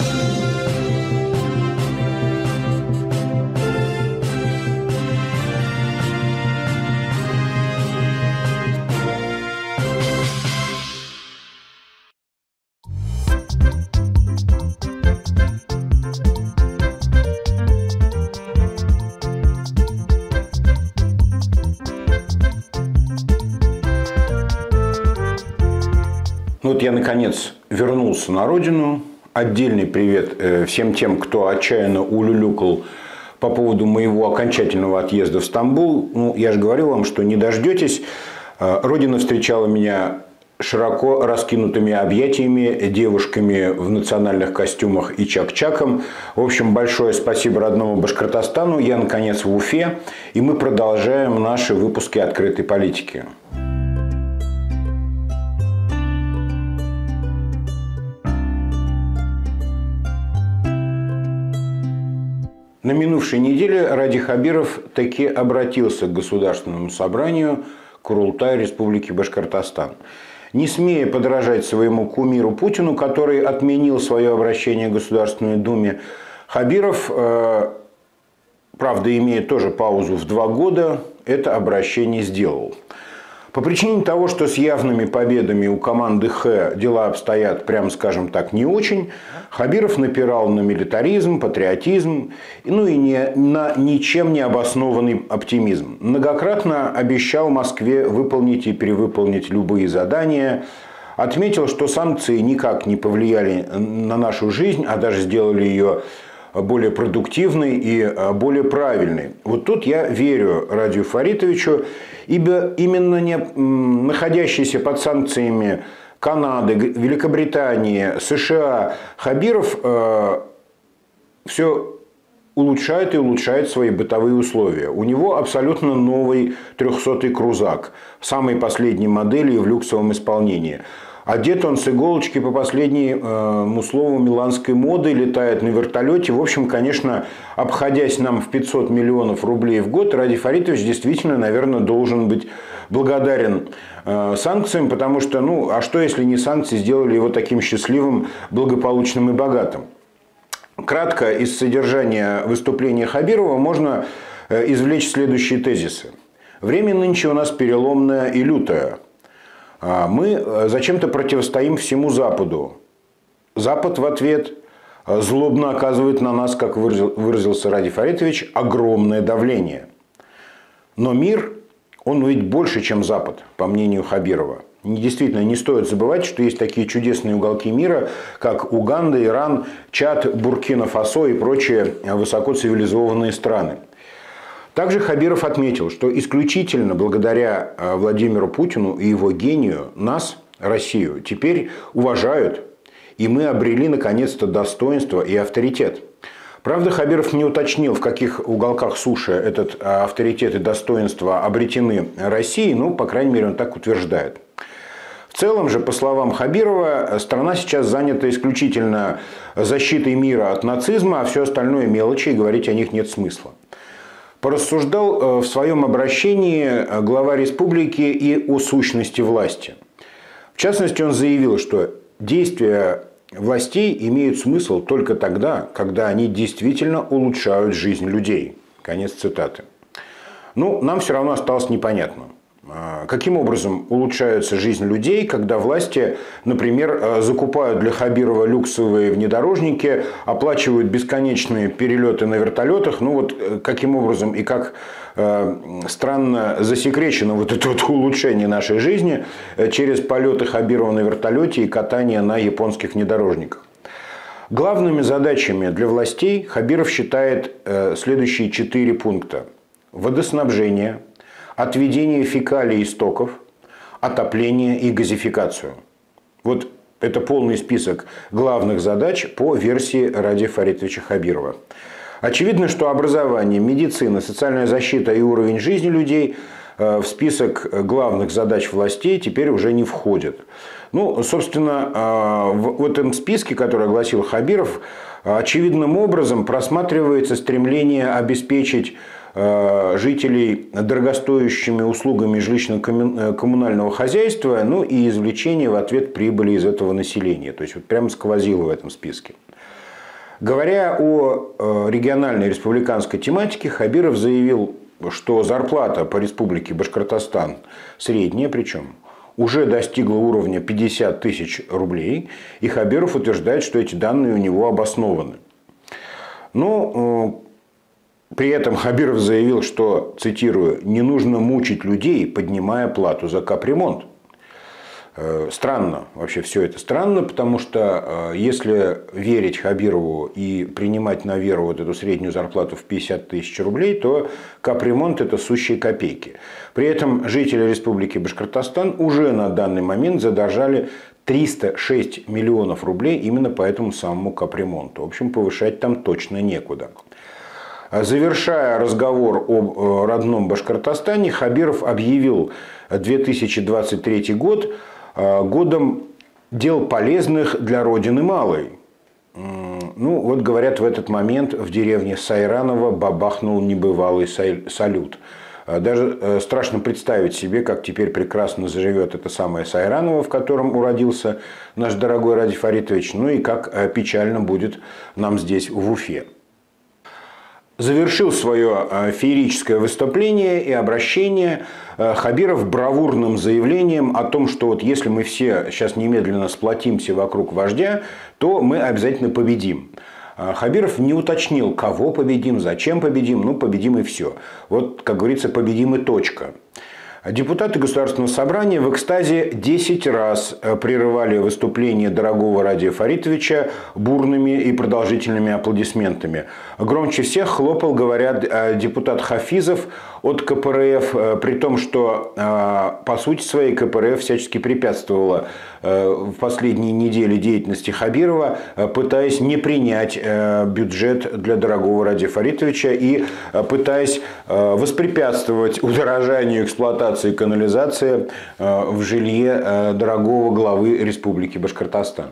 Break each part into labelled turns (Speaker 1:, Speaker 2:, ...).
Speaker 1: Вот я, наконец, вернулся на родину. Отдельный привет всем тем, кто отчаянно улюлюкал по поводу моего окончательного отъезда в Стамбул. Ну, я же говорил вам, что не дождетесь. Родина встречала меня широко раскинутыми объятиями, девушками в национальных костюмах и чак-чаком. В общем, большое спасибо родному Башкортостану. Я, наконец, в Уфе. И мы продолжаем наши выпуски «Открытой политики». На минувшей неделе Ради Хабиров таки обратился к Государственному собранию Курултая Республики Башкортостан. Не смея подражать своему кумиру Путину, который отменил свое обращение к Государственной Думе, Хабиров, правда, имея тоже паузу в 2 года, это обращение сделал. По причине того, что с явными победами у команды Х дела обстоят, прямо скажем так, не очень, Хабиров напирал на милитаризм, патриотизм, ну и на ничем не обоснованный оптимизм. Многократно обещал Москве выполнить и перевыполнить любые задания. Отметил, что санкции никак не повлияли на нашу жизнь, а даже сделали ее более продуктивной и более правильной. Вот тут я верю Радию Фаритовичу, ибо именно находящийся под санкциями Канады, Великобритании, США Хабиров все улучшает и улучшает свои бытовые условия. У него абсолютно новый 300-й крузак, самой последней модели и в люксовом исполнении. Одет он с иголочки по последнему слову миланской моды, летает на вертолете. В общем, конечно, обходясь нам в 500 миллионов рублей в год, Радий Фаритович действительно, наверное, должен быть благодарен санкциям, потому что, ну, а что если не санкции сделали его таким счастливым, благополучным и богатым? Кратко из содержания выступления Хабирова можно извлечь следующие тезисы. Время нынче у нас переломное и лютое. Мы зачем-то противостоим всему Западу. Запад в ответ злобно оказывает на нас, как выразился Радий Фаритович, огромное давление. Но мир, он ведь больше, чем Запад, по мнению Хабирова. Действительно, не стоит забывать, что есть такие чудесные уголки мира, как Уганда, Иран, Чад, Буркина-Фасо и прочие высокоцивилизованные страны. Также Хабиров отметил, что исключительно благодаря Владимиру Путину и его гению нас, Россию, теперь уважают, и мы обрели наконец-то достоинство и авторитет. Правда, Хабиров не уточнил, в каких уголках суши этот авторитет и достоинство обретены Россией, но, по крайней мере, он так утверждает. В целом же, по словам Хабирова, страна сейчас занята исключительно защитой мира от нацизма, а все остальное мелочи, и говорить о них нет смысла. Порассуждал в своем обращении глава республики и о сущности власти. В частности, он заявил, что действия властей имеют смысл только тогда, когда они действительно улучшают жизнь людей. Конец цитаты. Ну, нам все равно осталось непонятно. Каким образом улучшается жизнь людей, когда власти, например, закупают для Хабирова люксовые внедорожники, оплачивают бесконечные перелеты на вертолетах? Ну вот каким образом и как странно засекречено вот это вот улучшение нашей жизни через полеты Хабирова на вертолете и катание на японских внедорожниках. Главными задачами для властей Хабиров считает следующие 4 пункта. Водоснабжение, отведение фекалий и стоков, отопление и газификацию. Вот это полный список главных задач по версии Радия Фаритовича Хабирова. Очевидно, что образование, медицина, социальная защита и уровень жизни людей в список главных задач властей теперь уже не входят. Ну, собственно, в этом списке, который огласил Хабиров, очевидным образом просматривается стремление обеспечить жителей дорогостоящими услугами жилищно-коммунального хозяйства, ну и извлечение в ответ прибыли из этого населения. То есть, вот прямо сквозило в этом списке. Говоря о региональной республиканской тематике, Хабиров заявил, что зарплата по республике Башкортостан средняя, причем уже достигла уровня 50 тысяч рублей, и Хабиров утверждает, что эти данные у него обоснованы. Но при этом Хабиров заявил, что, цитирую, «не нужно мучить людей, поднимая плату за капремонт». Странно, вообще все это странно, потому что если верить Хабирову и принимать на веру вот эту среднюю зарплату в 50 тысяч рублей, то капремонт – это сущие копейки. При этом жители Республики Башкортостан уже на данный момент задолжали 306 миллионов рублей именно по этому самому капремонту. В общем, повышать там точно некуда. Завершая разговор о родном Башкортостане, Хабиров объявил 2023 год годом дел полезных для Родины малой. Ну, вот говорят, в этот момент в деревне Сайраново бабахнул небывалый салют. Даже страшно представить себе, как теперь прекрасно заживет это самое Сайраново, в котором уродился наш дорогой Ради Фаритович, ну и как печально будет нам здесь, в Уфе. Завершил свое феерическое выступление и обращение Хабиров бравурным заявлением о том, что вот если мы все сейчас немедленно сплотимся вокруг вождя, то мы обязательно победим. Хабиров не уточнил, кого победим, зачем победим, ну победим и все. Вот, как говорится, победим и точка. Депутаты Государственного собрания в экстазе 10 раз прерывали выступление дорогого Радия Фаритовича бурными и продолжительными аплодисментами. Громче всех хлопал, говорят, депутат Хафизов от КПРФ, при том, что по сути своей КПРФ всячески препятствовала в последние недели деятельности Хабирова, пытаясь не принять бюджет для дорогого Радия Фаритовича и пытаясь воспрепятствовать удорожанию эксплуатации и канализации в жилье дорогого главы Республики Башкортостан.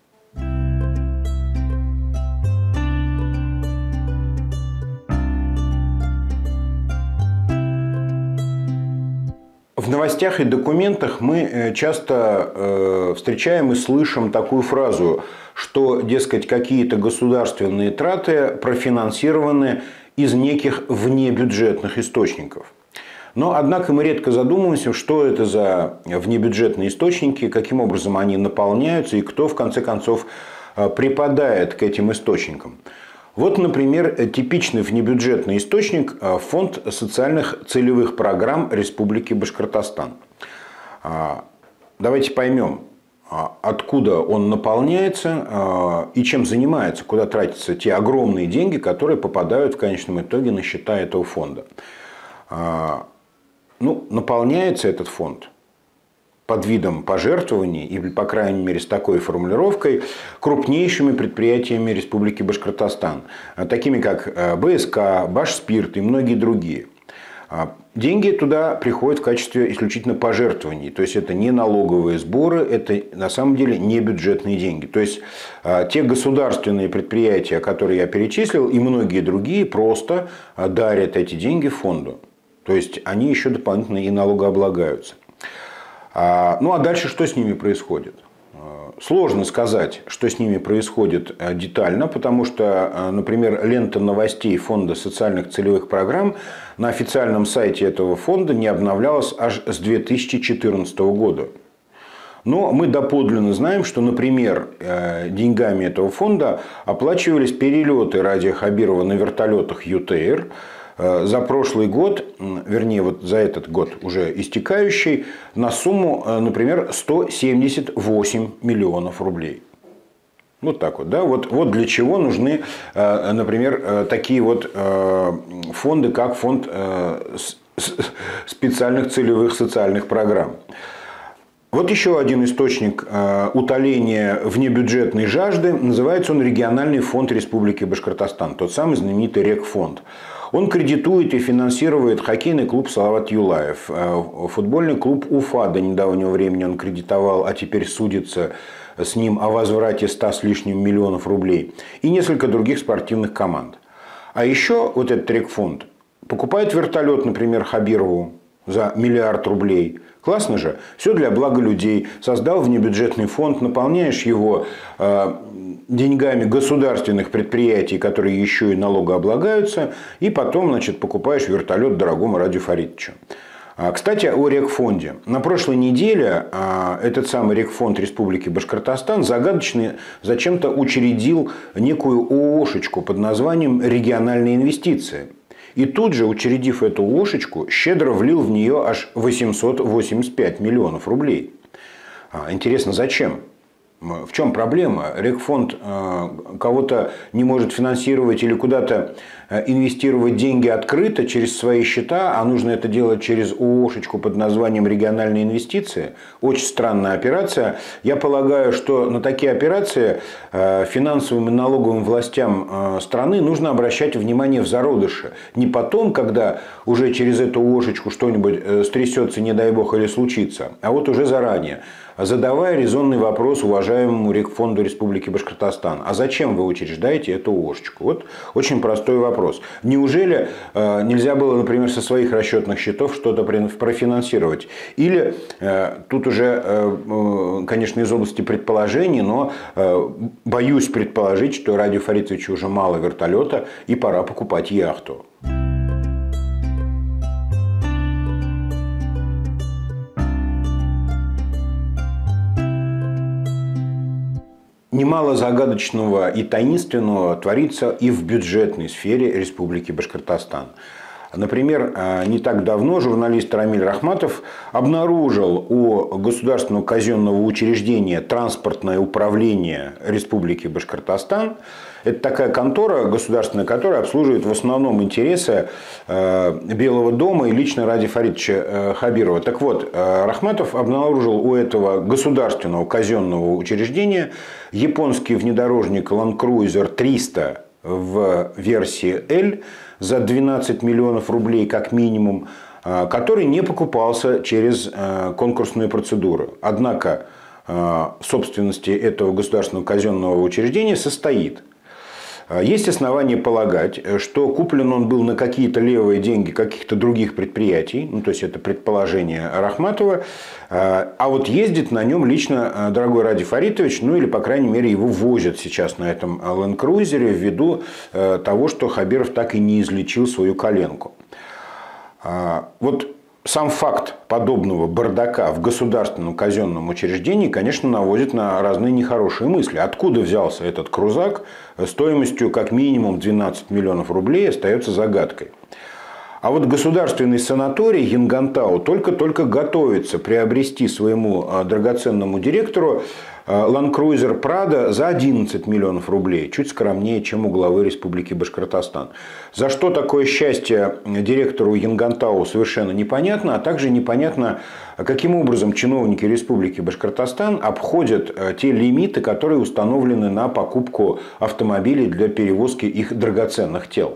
Speaker 1: В новостях и документах мы часто встречаем и слышим такую фразу, что, дескать, какие-то государственные траты профинансированы из неких внебюджетных источников. Но, однако, мы редко задумываемся, что это за внебюджетные источники, каким образом они наполняются и кто, в конце концов, припадает к этим источникам. Вот, например, типичный внебюджетный источник – фонд социальных целевых программ Республики Башкортостан. Давайте поймем, откуда он наполняется и чем занимается, куда тратятся те огромные деньги, которые попадают в конечном итоге на счета этого фонда. Ну, наполняется этот фонд под видом пожертвований, или, по крайней мере, с такой формулировкой, крупнейшими предприятиями Республики Башкортостан, такими как БСК, Башспирт и многие другие. Деньги туда приходят в качестве исключительно пожертвований. То есть, это не налоговые сборы, это на самом деле не бюджетные деньги. То есть, те государственные предприятия, которые я перечислил, и многие другие просто дарят эти деньги фонду. То есть, они еще дополнительно и налогооблагаются. Ну, а дальше что с ними происходит? Сложно сказать, что с ними происходит детально, потому что, например, лента новостей Фонда социальных целевых программ на официальном сайте этого фонда не обновлялась аж с 2014 года. Но мы доподлинно знаем, что, например, деньгами этого фонда оплачивались перелеты Радия Хабирова на вертолетах ЮТР, за прошлый год, вернее, вот за этот год уже истекающий, на сумму, например, 178 миллионов рублей. Вот так вот, да? Вот для чего нужны, например, такие вот фонды, как фонд специальных целевых социальных программ. Вот еще один источник утоления внебюджетной жажды. Называется он Региональный фонд Республики Башкортостан. Тот самый знаменитый Рекфонд. Он кредитует и финансирует хоккейный клуб «Салават Юлаев», футбольный клуб «Уфа» до недавнего времени он кредитовал, а теперь судится с ним о возврате 100 с лишним миллионов рублей, и несколько других спортивных команд. А еще вот этот Рекфонд покупает вертолет, например, Хабирову за 1 миллиард рублей, Классно же. Все для блага людей. Создал внебюджетный фонд, наполняешь его деньгами государственных предприятий, которые еще и налогооблагаются, и потом, значит, покупаешь вертолет дорогому Радию Фаритовичу. Кстати, о Рекфонде. На прошлой неделе этот самый Рекфонд Республики Башкортостан загадочно зачем-то учредил некую ООшечку под названием «Региональные инвестиции». И тут же, учредив эту ООшечку, щедро влил в нее аж 885 миллионов рублей. Интересно, зачем? В чем проблема? Рекфонд кого-то не может финансировать или куда-то инвестировать деньги открыто через свои счета, а нужно это делать через ООшечку под названием «Региональные инвестиции». Очень странная операция. Я полагаю, что на такие операции финансовым и налоговым властям страны нужно обращать внимание в зародыше. Не потом, когда уже через эту ООшечку что-нибудь стрясется, не дай бог, или случится, а вот уже заранее. Задавая резонный вопрос уважаемому Рекфонду Республики Башкортостан. А зачем вы учреждаете эту ООшечку? Вот очень простой вопрос. Неужели нельзя было, например, со своих расчетных счетов что-то профинансировать? Или тут уже, конечно, из области предположений, но боюсь предположить, что Радию Фаритовичу уже мало вертолета и пора покупать яхту. Немало загадочного и таинственного творится и в бюджетной сфере Республики Башкортостан. Например, не так давно журналист Рамиль Рахматов обнаружил у государственного казенного учреждения «Транспортное управление Республики Башкортостан». Это такая контора государственная, которая обслуживает в основном интересы Белого дома и лично Радия Фаритовича Хабирова. Так вот, Рахматов обнаружил у этого государственного казенного учреждения японский внедорожник Land Cruiser 300 в версии L за 12 миллионов рублей как минимум, который не покупался через конкурсную процедуру. Однако в собственности этого государственного казенного учреждения состоит. Есть основания полагать, что куплен он был на какие-то левые деньги каких-то других предприятий, ну, то есть это предположение Рахматова, а вот ездит на нем лично дорогой Радий Фаритович, ну или, по крайней мере, его возят сейчас на этом Land Cruiser ввиду того, что Хабиров так и не излечил свою коленку. Вот сам факт подобного бардака в государственном казенном учреждении, конечно, наводит на разные нехорошие мысли. Откуда взялся этот крузак стоимостью как минимум 12 миллионов рублей, остается загадкой. А вот государственный санаторий Янгантау только-только готовится приобрести своему драгоценному директору Land Cruiser Prado за 11 миллионов рублей, чуть скромнее, чем у главы Республики Башкортостан. За что такое счастье директору Янгантау совершенно непонятно, а также непонятно, каким образом чиновники Республики Башкортостан обходят те лимиты, которые установлены на покупку автомобилей для перевозки их драгоценных тел.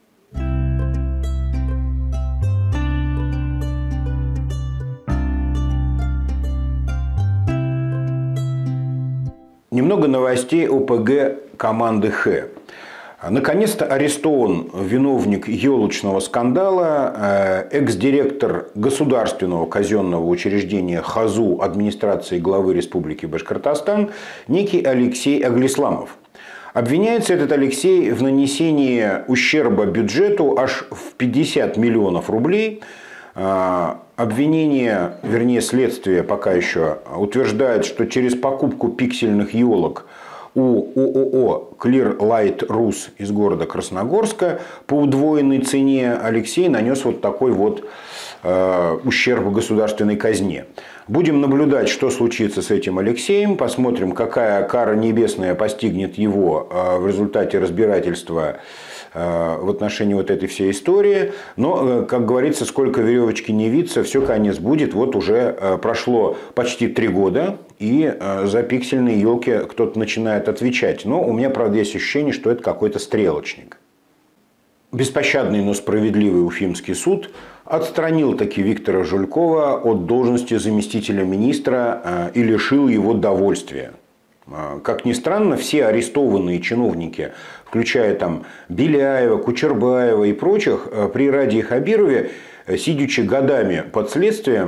Speaker 1: Немного новостей о ПГ команды Х. Наконец-то арестован виновник елочного скандала, экс-директор государственного казенного учреждения ХАЗУ администрации главы Республики Башкортостан, некий Алексей Аглисламов. Обвиняется этот Алексей в нанесении ущерба бюджету аж в 50 миллионов рублей. Обвинение, вернее следствие пока еще утверждает, что через покупку пиксельных елок у ООО Clear Light Rus из города Красногорска по удвоенной цене Алексей нанес вот такой вот ущерб государственной казне. Будем наблюдать, что случится с этим Алексеем. Посмотрим, какая кара небесная постигнет его в результате разбирательства в отношении вот этой всей истории. Но, как говорится, сколько веревочки не виться, все конец будет. Вот уже прошло почти 3 года, и за пиксельные елки кто-то начинает отвечать. Но у меня, правда, есть ощущение, что это какой-то стрелочник. Беспощадный, но справедливый Уфимский суд отстранил таки Виктора Жулькова от должности заместителя министра и лишил его довольствия. Как ни странно, все арестованные чиновники, включая там Беляева, Кучербаева и прочих, при Радии Хабирове, сидячи годами под следствием,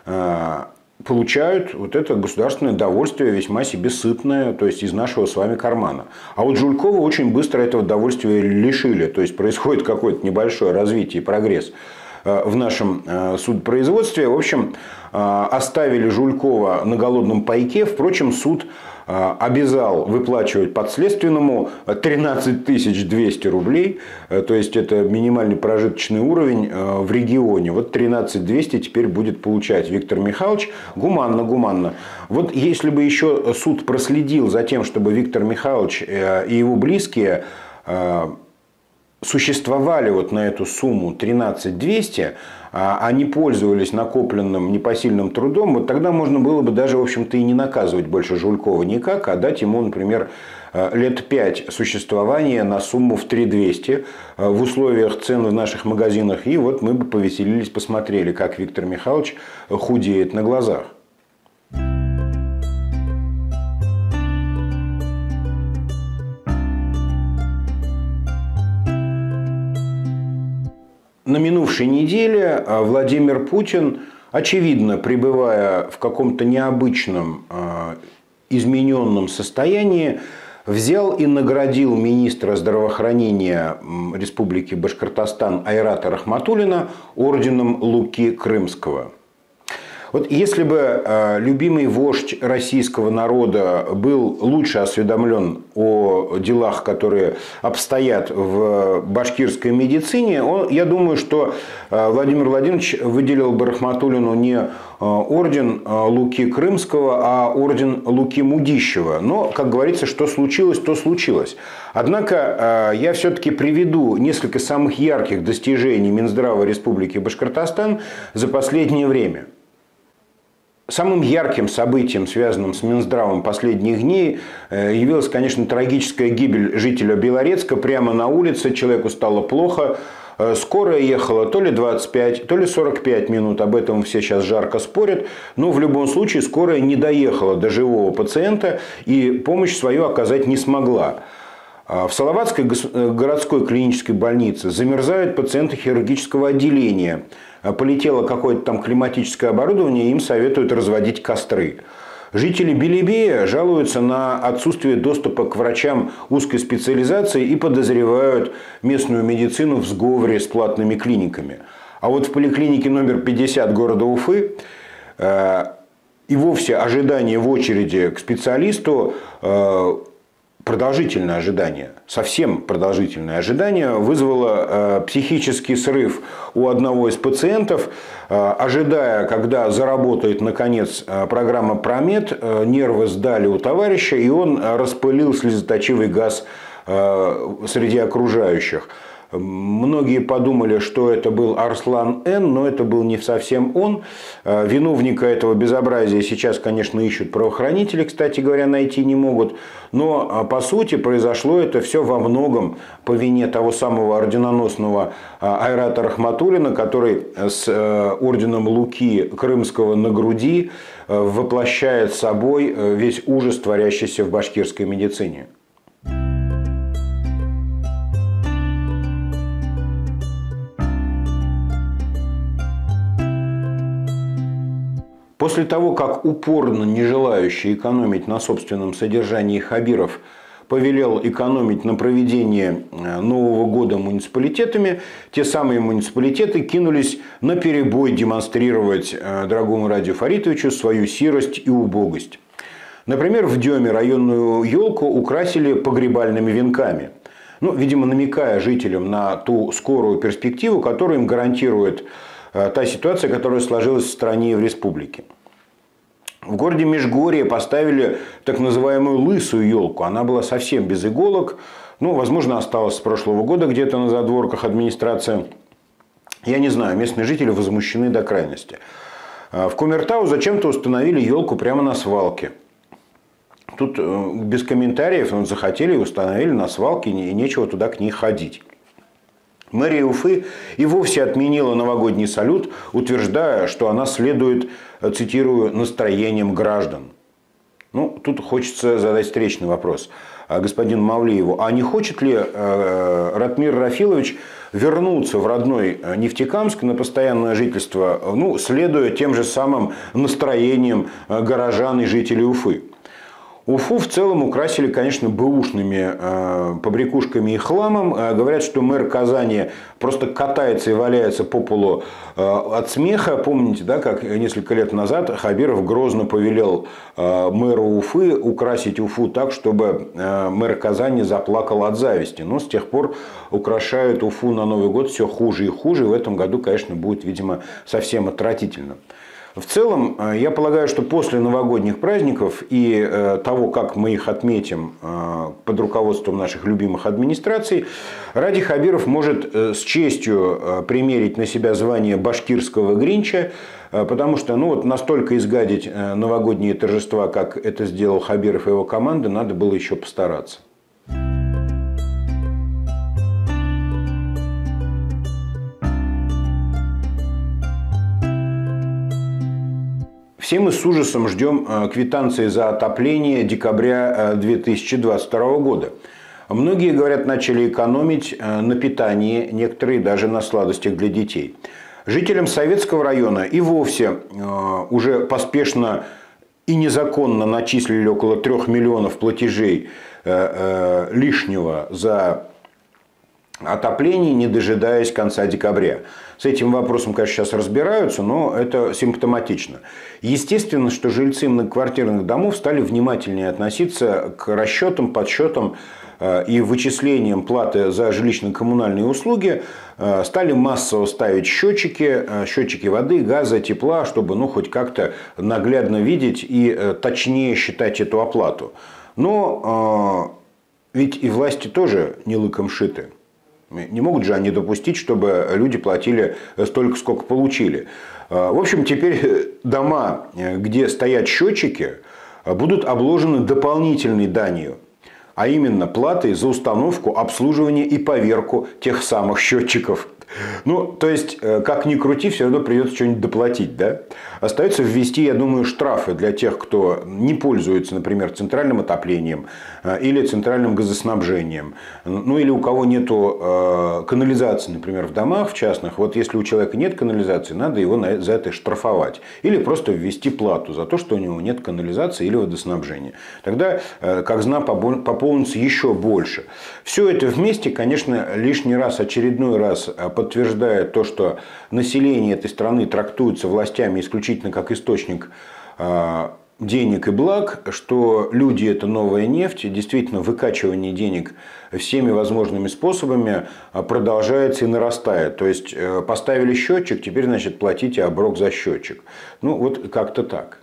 Speaker 1: получают вот это государственное довольствие весьма себе сытное, то есть из нашего с вами кармана. А вот Жулькова очень быстро этого довольствия лишили, то есть происходит какое-то небольшое развитие и прогресс в нашем судопроизводстве. В общем, оставили Жулькова на голодном пайке. Впрочем, суд обязал выплачивать подследственному 13 200 рублей. То есть, это минимальный прожиточный уровень в регионе. Вот 13 200 теперь будет получать Виктор Михайлович. Гуманно. Вот если бы еще суд проследил за тем, чтобы Виктор Михайлович и его близкие существовали вот на эту сумму 13 200, а не пользовались накопленным непосильным трудом, вот тогда можно было бы даже, в общем-то, и не наказывать больше Жулькова никак, а дать ему, например, лет 5 существования на сумму в 3 200 в условиях цен в наших магазинах. И вот мы бы повеселились, посмотрели, как Виктор Михайлович худеет на глазах. На минувшей неделе Владимир Путин, очевидно, пребывая в каком-то необычном, измененном состоянии, взял и наградил министра здравоохранения Республики Башкортостан Айрата Рахматуллина орденом Луки Крымского. Вот если бы любимый вождь российского народа был лучше осведомлен о делах, которые обстоят в башкирской медицине, я думаю, что Владимир Владимирович выделил бы Рахматуллину не орден Луки Крымского, а орден Луки Мудищева. Но, как говорится, что случилось, то случилось. Однако я все-таки приведу несколько самых ярких достижений Минздрава Республики Башкортостан за последнее время. Самым ярким событием, связанным с Минздравом последних дней, явилась, конечно, трагическая гибель жителя Белорецка. Прямо на улице человеку стало плохо. Скорая ехала то ли 25, то ли 45 минут. Об этом все сейчас жарко спорят. Но в любом случае скорая не доехала до живого пациента и помощь свою оказать не смогла. В Салаватской городской клинической больнице замерзают пациенты хирургического отделения. Полетело какое-то там климатическое оборудование, им советуют разводить костры. Жители Белебея жалуются на отсутствие доступа к врачам узкой специализации и подозревают местную медицину в сговоре с платными клиниками. А вот в поликлинике номер 50 города Уфы и вовсе ожидание в очереди к специалисту, продолжительное ожидание, совсем продолжительное ожидание, вызвало психический срыв у одного из пациентов. Ожидая, когда заработает наконец программа «Промед», нервы сдали у товарища, и он распылил слезоточивый газ среди окружающих. Многие подумали, что это был Арслан Н., но это был не совсем он. Виновника этого безобразия сейчас, конечно, ищут правоохранители, кстати говоря, найти не могут. Но, по сути, произошло это все во многом по вине того самого орденоносного Айрата Рахматуллина, который с орденом Луки Крымского на груди воплощает собой весь ужас, творящийся в башкирской медицине. После того, как упорно не желающий экономить на собственном содержании Хабиров повелел экономить на проведении Нового года муниципалитетами, те самые муниципалитеты кинулись наперебой демонстрировать дорогому Радию Фаритовичу свою сирость и убогость. Например, в Деме районную елку украсили погребальными венками. Видимо, намекая жителям на ту скорую перспективу, которую им гарантирует та ситуация, которая сложилась в стране и в республике. В городе Межгорье поставили так называемую лысую елку. Она была совсем без иголок. Возможно, осталась с прошлого года где-то на задворках администрации. Я не знаю, местные жители возмущены до крайности. В Кумертау зачем-то установили елку прямо на свалке. Тут без комментариев захотели и установили на свалке, и нечего туда к ней ходить. Мэрия Уфы и вовсе отменила новогодний салют, утверждая, что она следует, цитирую, настроениям граждан. Тут хочется задать встречный вопрос. господину Мавлиеву, а не хочет ли Ратмир Рафилович вернуться в родной Нефтекамск на постоянное жительство, ну, следуя тем же самым настроениям горожан и жителей Уфы. Уфу в целом украсили, конечно, бэушными побрякушками и хламом. Говорят, что мэр Казани просто катается и валяется по полу от смеха. Помните, да, как несколько лет назад Хабиров грозно повелел мэру Уфы украсить Уфу так, чтобы мэр Казани заплакал от зависти. Но с тех пор украшают Уфу на Новый год все хуже и хуже. В этом году, конечно, будет, видимо, совсем отвратительно. В целом, я полагаю, что после новогодних праздников и того, как мы их отметим под руководством наших любимых администраций, Ради Хабиров может с честью примерить на себя звание башкирского Гринча, потому что ну, вот настолько изгадить новогодние торжества, как это сделал Хабиров и его команда, надо было еще постараться. Все мы с ужасом ждем квитанции за отопление декабря 2022 года. Многие, говорят, начали экономить на питании, некоторые даже на сладостях для детей. Жителям Советского района и вовсе уже поспешно и незаконно начислили около 3 миллионов платежей лишнего за отопление, не дожидаясь конца декабря. С этим вопросом, конечно, сейчас разбираются, но это симптоматично. Естественно, что жильцы многоквартирных домов стали внимательнее относиться к расчетам, подсчетам и вычислениям платы за жилищно-коммунальные услуги. Стали массово ставить счетчики воды, газа, тепла, чтобы ну, хоть как-то наглядно видеть и точнее считать эту оплату. Но ведь и власти тоже не лыком шиты. Не могут же они допустить, чтобы люди платили столько, сколько получили. В общем, теперь дома, где стоят счетчики, будут обложены дополнительной данью. А именно платой за установку, обслуживание и поверку тех самых счетчиков. Ну, то есть, как ни крути, все равно придется что-нибудь доплатить, да? Остается ввести, я думаю, штрафы для тех, кто не пользуется, например, центральным отоплением или центральным газоснабжением. Ну, или у кого нету канализации, например, в домах, в частных. Вот если у человека нет канализации, надо его за это штрафовать. Или просто ввести плату за то, что у него нет канализации или водоснабжения. Тогда казна пополнится еще больше. Все это вместе, конечно, лишний раз, очередной раз подтверждает то, что население этой страны трактуется властями исключительно как источник денег и благ, что люди – это новая нефть, действительно выкачивание денег всеми возможными способами продолжается и нарастает. То есть поставили счетчик, теперь, значит, платите оброк за счетчик. Ну, вот как-то так.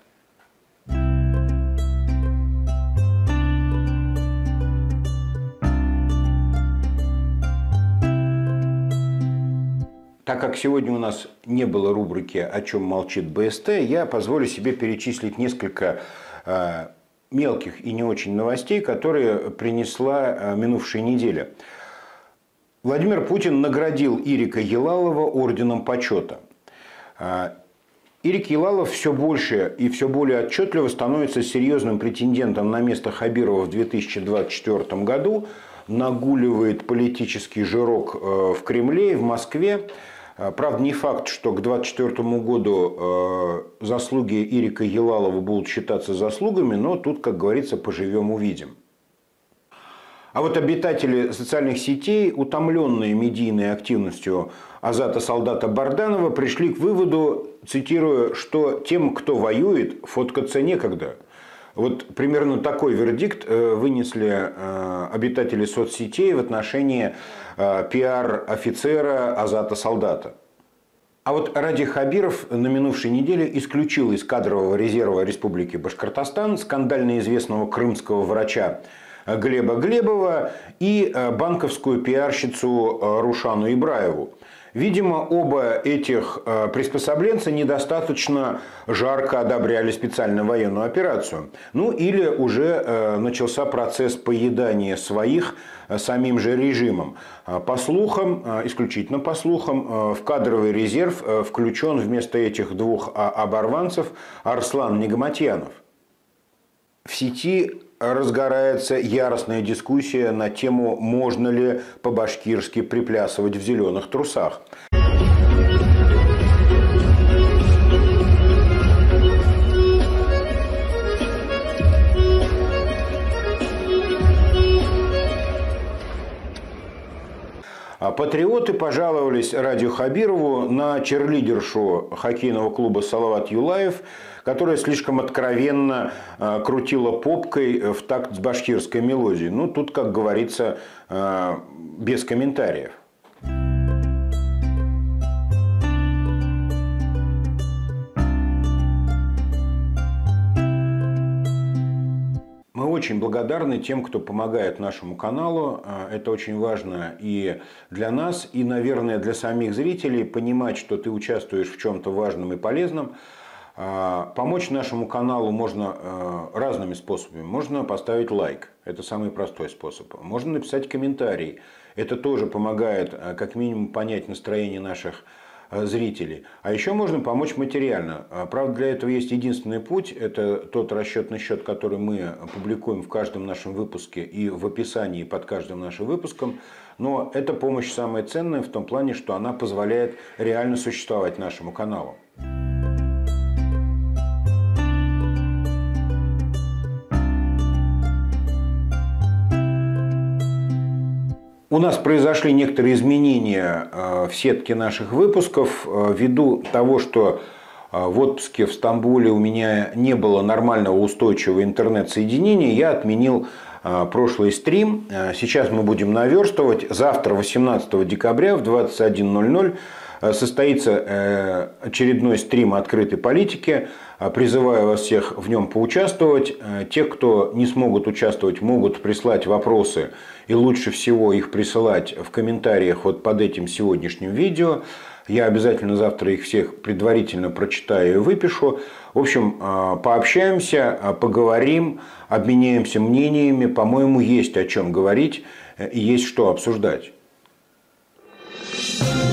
Speaker 1: Так как сегодня у нас не было рубрики «О чем молчит БСТ», я позволю себе перечислить несколько мелких и не очень новостей, которые принесла минувшая неделя. Владимир Путин наградил Ирика Елалова орденом почета. Ирик Елалов все больше и все более отчетливо становится серьезным претендентом на место Хабирова в 2024 году. Нагуливает политический жирок в Кремле и в Москве. Правда, не факт, что к 2024 году заслуги Ирика Елалова будут считаться заслугами, но тут, как говорится, поживем-увидим. А вот обитатели социальных сетей, утомленные медийной активностью Азата Солдата Барданова, пришли к выводу, цитирую, что тем, кто воюет, фоткаться некогда. Вот примерно такой вердикт вынесли обитатели соцсетей в отношении пиар-офицера Азата Солдата. А вот Ради Хабиров на минувшей неделе исключил из кадрового резерва Республики Башкортостан скандально известного крымского врача Глеба Глебова и банковскую пиарщицу Рушану Ибраеву. Видимо, оба этих приспособленца недостаточно жарко одобряли специальную военную операцию. Ну или уже начался процесс поедания своих самим же режимом. По слухам, исключительно по слухам, в кадровый резерв включен вместо этих двух оборванцев Арслан Нигматьянов. В сети разгорается яростная дискуссия на тему, можно ли по-башкирски приплясывать в зеленых трусах. Патриоты пожаловались Радио Хабирову на черлидершу хоккейного клуба «Салават Юлаев», которая слишком откровенно крутила попкой в такт с башкирской мелодией. Ну, тут, как говорится, без комментариев. Мы очень благодарны тем, кто помогает нашему каналу. Это очень важно и для нас, и, наверное, для самих зрителей понимать, что ты участвуешь в чем-то важном и полезном. Помочь нашему каналу можно разными способами. Можно поставить лайк. Это самый простой способ. Можно написать комментарий. Это тоже помогает как минимум понять настроение наших зрителей. А еще можно помочь материально. Правда, для этого есть единственный путь. Это тот расчетный счет, который мы публикуем в каждом нашем выпуске и в описании под каждым нашим выпуском. Но эта помощь самая ценная в том плане, что она позволяет реально существовать нашему каналу. У нас произошли некоторые изменения в сетке наших выпусков ввиду того, что в отпуске в Стамбуле у меня не было нормального устойчивого интернет-соединения. Я отменил прошлый стрим. Сейчас мы будем наверстывать. Завтра, 18 декабря в 21:00 состоится очередной стрим открытой политики. Призываю вас всех в нем поучаствовать. Те, кто не смогут участвовать, могут прислать вопросы. И лучше всего их присылать в комментариях вот под этим сегодняшним видео. Я обязательно завтра их всех предварительно прочитаю и выпишу. В общем, пообщаемся, поговорим, обменяемся мнениями. По-моему, есть о чем говорить и есть что обсуждать.